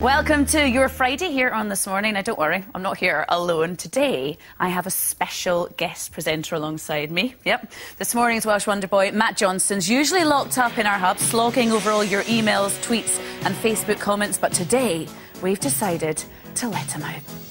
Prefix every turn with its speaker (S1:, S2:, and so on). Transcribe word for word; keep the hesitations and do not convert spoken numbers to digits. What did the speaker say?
S1: Welcome to your Friday here on This Morning. Now, don't worry, I'm not here alone. Today, I have a special guest presenter alongside me. Yep, this morning's Welsh Wonder Boy, Matt Johnston's usually locked up in our hub, slogging over all your emails, tweets and Facebook comments. But today, we've decided to let him out.